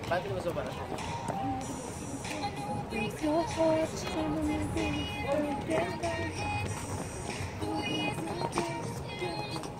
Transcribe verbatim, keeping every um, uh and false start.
Ba't mo sa para? Break your heart, some of me,